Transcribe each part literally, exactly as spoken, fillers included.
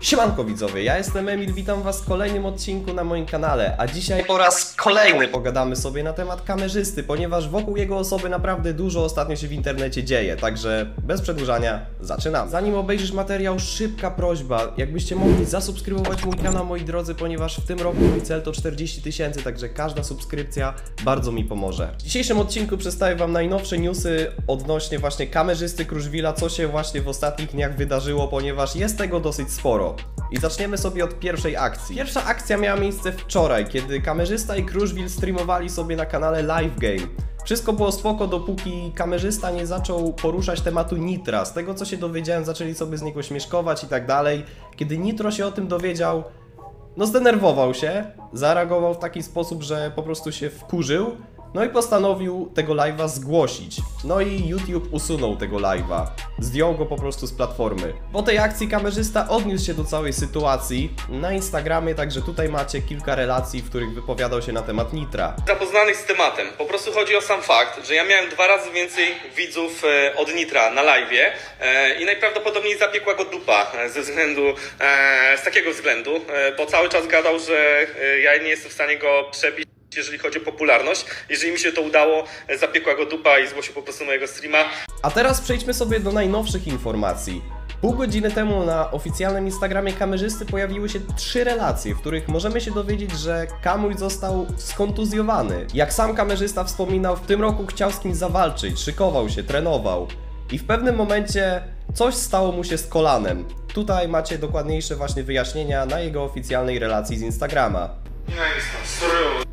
Siemanko widzowie, ja jestem Emil, witam was w kolejnym odcinku na moim kanale, a dzisiaj po raz kolejny pogadamy sobie na temat kamerzysty, ponieważ wokół jego osoby naprawdę dużo ostatnio się w internecie dzieje, także bez przedłużania zaczynamy. Zanim obejrzysz materiał, szybka prośba, jakbyście mogli zasubskrybować mój kanał, moi drodzy, ponieważ w tym roku mój cel to czterdzieści tysięcy, także każda subskrypcja bardzo mi pomoże. W dzisiejszym odcinku przedstawię wam najnowsze newsy odnośnie właśnie kamerzysty Kruszwila, co się właśnie w ostatnich dniach wydarzyło, ponieważ jest tego dosyć sporo. I zaczniemy sobie od pierwszej akcji. Pierwsza akcja miała miejsce wczoraj, kiedy kamerzysta i Kruszwil streamowali sobie na kanale Live Game. Wszystko było spoko, dopóki kamerzysta nie zaczął poruszać tematu Nitra. Z tego co się dowiedziałem, zaczęli sobie z niego śmieszkować i tak dalej. Kiedy Nitro się o tym dowiedział, no zdenerwował się, zareagował w taki sposób, że po prostu się wkurzył. No i postanowił tego live'a zgłosić. No i YouTube usunął tego live'a. Zdjął go po prostu z platformy. Po tej akcji kamerzysta odniósł się do całej sytuacji na Instagramie, także tutaj macie kilka relacji, w których wypowiadał się na temat Nitra. Zapoznanych z tematem. Po prostu chodzi o sam fakt, że ja miałem dwa razy więcej widzów e, od Nitra na live'ie e, i najprawdopodobniej zapiekła go dupa e, ze względu, e, z takiego względu, e, bo cały czas gadał, że e, ja nie jestem w stanie go przebić, jeżeli chodzi o popularność. Jeżeli mi się to udało, zapiekła go dupa i zgłosił po prostu mojego streama. A teraz przejdźmy sobie do najnowszych informacji. Pół godziny temu na oficjalnym Instagramie kamerzysty pojawiły się trzy relacje, w których możemy się dowiedzieć, że Kamuś został skontuzjowany. Jak sam kamerzysta wspominał, w tym roku chciał z kimś zawalczyć, szykował się, trenował. I w pewnym momencie coś stało mu się z kolanem. Tutaj macie dokładniejsze właśnie wyjaśnienia na jego oficjalnej relacji z Instagrama. Nie jestem sorry.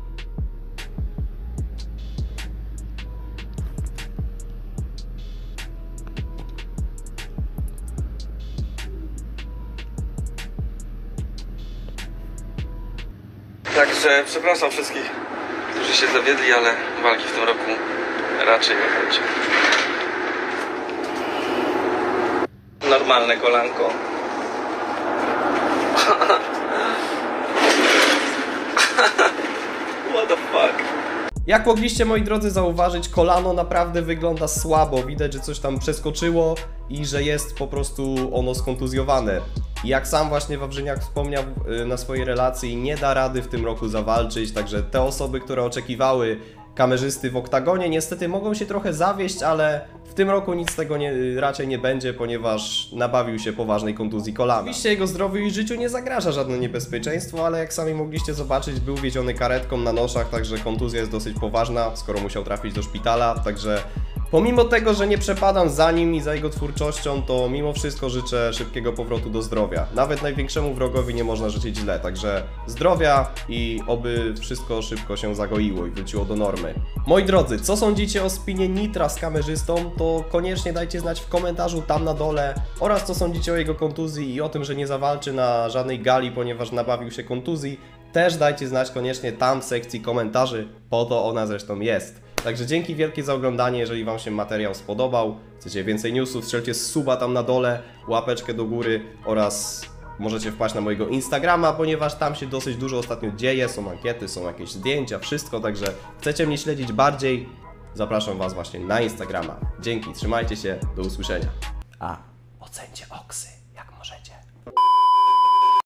Także przepraszam wszystkich, którzy się zawiedli, ale walki w tym roku raczej nie będzie. Normalne kolanko. What the fuck? Jak mogliście, moi drodzy, zauważyć, kolano naprawdę wygląda słabo. Widać, że coś tam przeskoczyło i że jest po prostu ono skontuzjowane. I jak sam właśnie Wawrzyniak wspomniał na swojej relacji, nie da rady w tym roku zawalczyć, także te osoby, które oczekiwały kamerzysty w oktagonie, niestety mogą się trochę zawieść, ale w tym roku nic z tego nie, raczej nie będzie, ponieważ nabawił się poważnej kontuzji kolana. Oczywiście jego zdrowiu i życiu nie zagraża żadne niebezpieczeństwo, ale jak sami mogliście zobaczyć, był wieziony karetką na noszach, także kontuzja jest dosyć poważna, skoro musiał trafić do szpitala, także pomimo tego, że nie przepadam za nim i za jego twórczością, to mimo wszystko życzę szybkiego powrotu do zdrowia. Nawet największemu wrogowi nie można życzyć źle, także zdrowia i oby wszystko szybko się zagoiło i wróciło do normy. Moi drodzy, co sądzicie o spinie Nitra z kamerzystą, to koniecznie dajcie znać w komentarzu tam na dole, oraz co sądzicie o jego kontuzji i o tym, że nie zawalczy na żadnej gali, ponieważ nabawił się kontuzji. Też dajcie znać koniecznie tam w sekcji komentarzy, po to ona zresztą jest. Także dzięki wielkie za oglądanie, jeżeli wam się materiał spodobał, chcecie więcej newsów, strzelcie suba tam na dole, łapeczkę do góry oraz możecie wpaść na mojego Instagrama, ponieważ tam się dosyć dużo ostatnio dzieje, są ankiety, są jakieś zdjęcia, wszystko, także chcecie mnie śledzić bardziej, zapraszam was właśnie na Instagrama. Dzięki, trzymajcie się, do usłyszenia. A, ocencie Oksy.